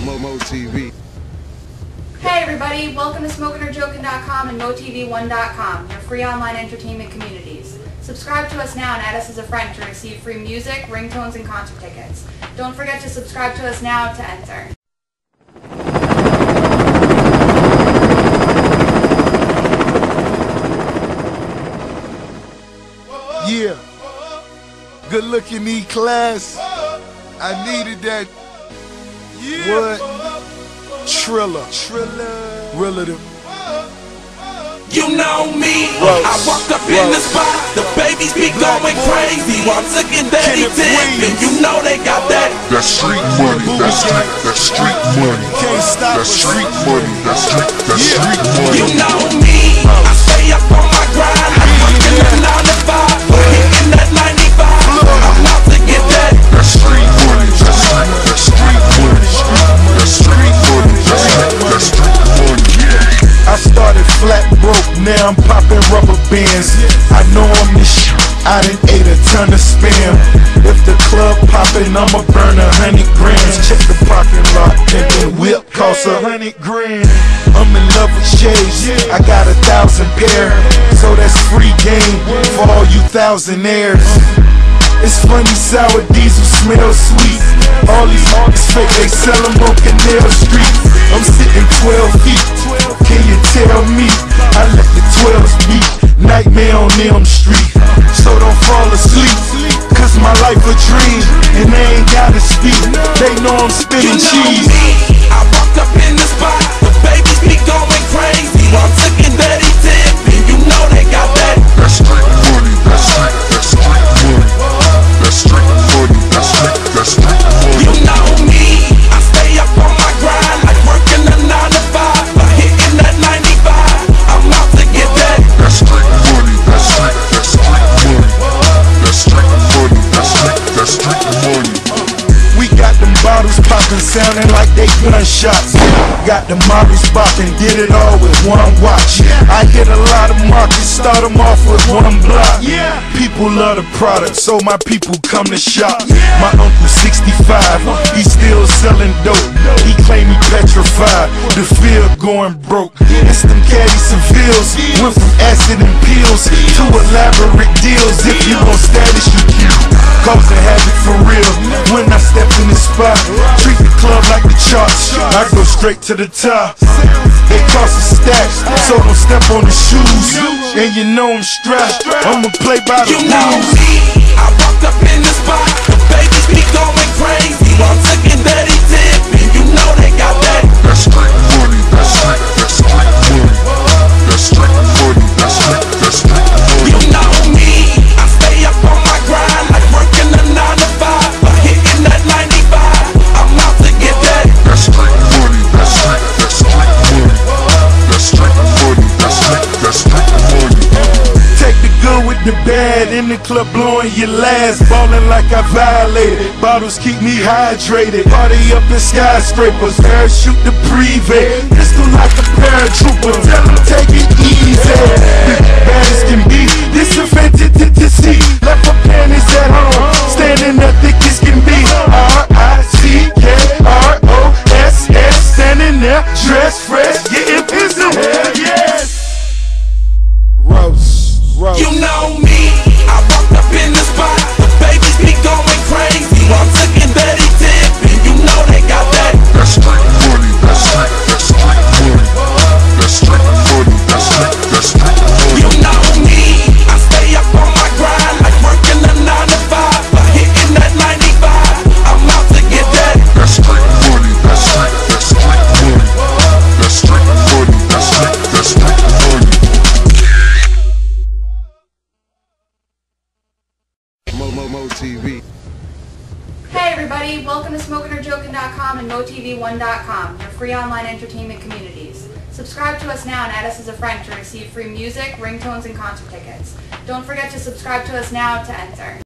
TV. Hey everybody, welcome to SmokingOrJoking.com and MoTV1.com, your free online entertainment communities. Subscribe to us now and add us as a friend to receive free music, ringtones, and concert tickets. Don't forget to subscribe to us now to enter. Yeah, good looking E-Class. I needed that. What? Triller. Relative. You know me, I walked up in the spot, the babies be going crazy. Once again, Daddy Tippin', you know they got that. That street money, that street money. Can't stop that street money, that street money. You know me, I stay up on my grind, I'm working that 9 to 5, but hitting that 95. I'm out to get that. That street money, that street money, that street money, that street money. I started flat broke, now I'm popping rubber bands. I know I'm the shit, I done ate a ton of spam. If the club poppin', I'ma burn 100 grams. Check the parking lot, thinking whip costs 100 grand. I'm in love with shades, I got 1,000 pair. So that's free game for all you thousandaires. It's funny, sour diesel smells sweet. All these fake, they sell them on Canal Street. I'm sitting 12 feet, can you tell me? I let the 12s beat, nightmare on Elm Street. So don't fall asleep, cause my life a dream, and they ain't gotta speak, they know I'm spitting cheese. Me, I walked up in the spot, the babies be going crazy. Once again, Daddy Tippin', you know they got that. That street money, that street money. That street money, that street money. You know me, I stay up on my grind, like working a 9 to 5, but hitting that 95. I'm out to get that. That street money, that street money. That street money, that street money. We got them bottles poppin', sounding like they gunshots. Got the models boppin', did it all with one watch. I hit a lot of markets, start them off with one block. People love the product, so my people come to shop. My uncle 65, he still selling dope. He claim he petrified, the field going broke. It's them caddy Sevilles, went from acid and pills to elaborate deals. If you gon' status, you kill. Causing havoc for real. When I step in the spot, treat the club like the charts, I go straight to the top. They cost a stack, so don't step on the shoes. And you know I'm strapped, I'ma play by the You know rules. me, I walked up in the spot, the babies be going crazy. Once again, Daddy Tippin', you know they got that. That street money, that street money. That street money, that street money. You know me, I stay up on my grind, like working a 9 to 5, but hitting that 95. I'm out to get that. That street money, that street money. That street money, that street money. Take the good with the bad, in the club blowing your last, ballin' like I violated. Bottles keep me hydrated, party up in skyscrapers, parachute the privé, pistol like a paratrooper, tell them take it easy. Bad as can be, disinfected to see, left her panties at home, standing up thick as can be. RICKROSS, standing there, dressed fresh, getting busy. Hell yes. You know me, I walked up in the spot, the babies be going crazy. Once again, Daddy Tippin', you know they got that. That street money, that street money. That street money, that street money. You know me, I stay up on my grind, like working a 9 to 5, but hitting that 95. I'm out to get that. That street money, that street money. That street money, that street money. TV. Hey everybody, welcome to SmokingOrJoking.com and MoTV1.com, your free online entertainment communities. Subscribe to us now and add us as a friend to receive free music, ringtones, and concert tickets. Don't forget to subscribe to us now to enter.